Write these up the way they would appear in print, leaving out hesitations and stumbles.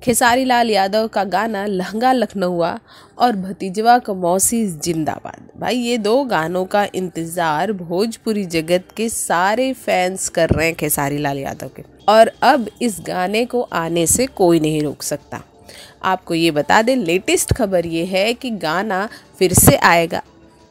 खेसारी लाल यादव का गाना लहंगा लखनऊआ और भतीजवा का मौसी जिंदाबाद। भाई ये दो गानों का इंतज़ार भोजपुरी जगत के सारे फैंस कर रहे हैं खेसारी लाल यादव के, और अब इस गाने को आने से कोई नहीं रोक सकता। आपको ये बता दें, लेटेस्ट खबर ये है कि गाना फिर से आएगा।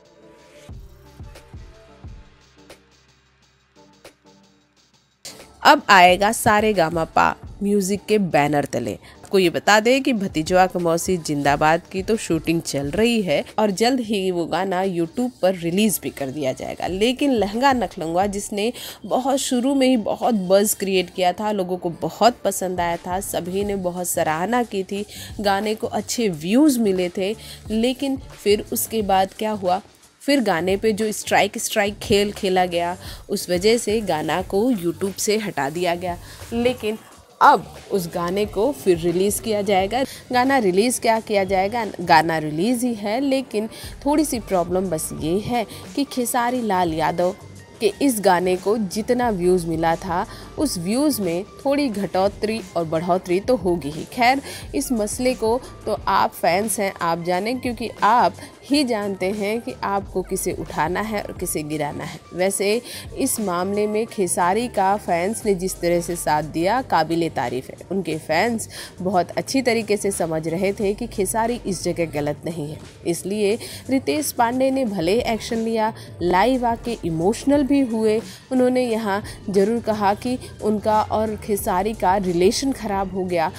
अब आएगा सारेगामापा म्यूज़िक के बैनर तले। आपको ये बता दें कि भतीजवा का मौसी जिंदाबाद की तो शूटिंग चल रही है और जल्द ही वो गाना यूट्यूब पर रिलीज़ भी कर दिया जाएगा। लेकिन लहंगा लखनऊआ जिसने बहुत शुरू में ही बहुत बज़ क्रिएट किया था, लोगों को बहुत पसंद आया था, सभी ने बहुत सराहना की थी, गाने को अच्छे व्यूज़ मिले थे। लेकिन फिर उसके बाद क्या हुआ, फिर गाने पे जो स्ट्राइक खेल खेला गया, उस वजह से गाना को यूट्यूब से हटा दिया गया। लेकिन अब उस गाने को फिर रिलीज़ किया जाएगा। गाना रिलीज़ क्या किया जाएगा, गाना रिलीज़ ही है, लेकिन थोड़ी सी प्रॉब्लम बस ये है कि खेसारी लाल यादव के इस गाने को जितना व्यूज़ मिला था, उस व्यूज़ में थोड़ी घटोतरी और बढ़ोतरी तो होगी ही। खैर, इस मसले को तो आप फैंस हैं, आप जानें, क्योंकि आप ही जानते हैं कि आपको किसे उठाना है और किसे गिराना है। वैसे इस मामले में खेसारी का फैंस ने जिस तरह से साथ दिया, काबिले तारीफ़ है। उनके फैंस बहुत अच्छी तरीके से समझ रहे थे कि खेसारी इस जगह गलत नहीं है, इसलिए रितेश पांडे ने भले एक्शन लिया, लाइव आके इमोशनल भी हुए। उन्होंने यहाँ ज़रूर कहा कि उनका और खेसारी का रिलेशन ख़राब हो गया,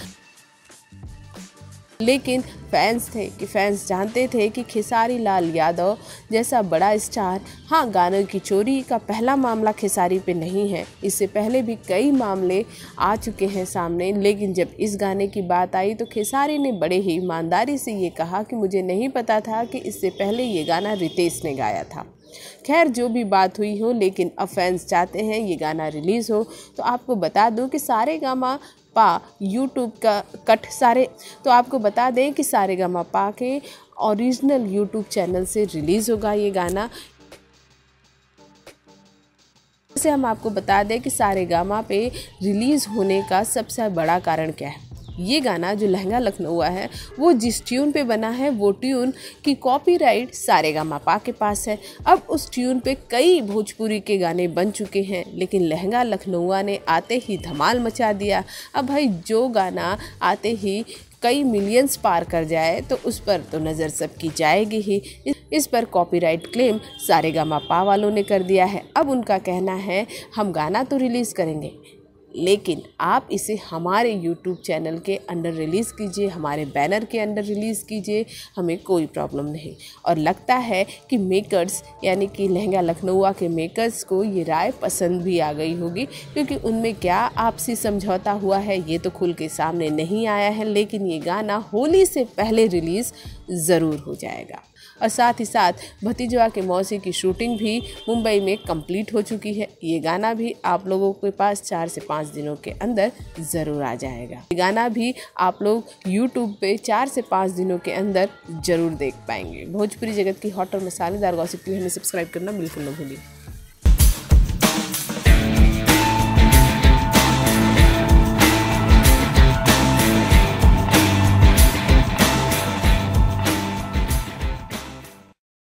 लेकिन फैंस जानते थे कि खेसारी लाल यादव जैसा बड़ा स्टार, हाँ, गानों की चोरी का पहला मामला खेसारी पे नहीं है, इससे पहले भी कई मामले आ चुके हैं सामने। लेकिन जब इस गाने की बात आई तो खेसारी ने बड़े ही ईमानदारी से ये कहा कि मुझे नहीं पता था कि इससे पहले ये गाना रितेश ने गाया था। खैर, जो भी बात हुई हो, लेकिन अब फैंस चाहते हैं ये गाना रिलीज़ हो। तो आपको बता दूं कि सारेगामापा यूट्यूब का कट सारे तो आपको बता दें कि सारेगामापा के ओरिजिनल यूट्यूब चैनल से रिलीज़ होगा ये गाना। जैसे हम आपको बता दें कि सारेगामा पे रिलीज़ होने का सबसे बड़ा कारण क्या है। ये गाना जो लहंगा लखनऊआ है, वो जिस ट्यून पे बना है, वो ट्यून की कॉपीराइट सारेगामापा के पास है। अब उस ट्यून पे कई भोजपुरी के गाने बन चुके हैं, लेकिन लहंगा लखनऊआ ने आते ही धमाल मचा दिया। अब भाई जो गाना आते ही कई मिलियंस पार कर जाए तो उस पर तो नज़र सबकी जाएगी ही। इस पर कॉपीराइट क्लेम सारेगामापा वालों ने कर दिया है। अब उनका कहना है, हम गाना तो रिलीज़ करेंगे, लेकिन आप इसे हमारे YouTube चैनल के अंडर रिलीज़ कीजिए, हमारे बैनर के अंडर रिलीज़ कीजिए, हमें कोई प्रॉब्लम नहीं। और लगता है कि मेकर्स यानी कि लहंगा लखनऊआ के मेकर्स को ये राय पसंद भी आ गई होगी, क्योंकि उनमें क्या आपसी समझौता हुआ है ये तो खुल के सामने नहीं आया है, लेकिन ये गाना होली से पहले रिलीज़ ज़रूर हो जाएगा। और साथ ही साथ भतीजवा के मौसी की शूटिंग भी मुंबई में कंप्लीट हो चुकी है। ये गाना भी आप लोगों के पास 4 से 5 दिनों के अंदर ज़रूर आ जाएगा। ये गाना भी आप लोग YouTube पे 4 से 5 दिनों के अंदर ज़रूर देख पाएंगे। भोजपुरी जगत की हॉट और मसालेदार गॉसिप के लिए हमें सब्सक्राइब करना बिल्कुल न भूलिए।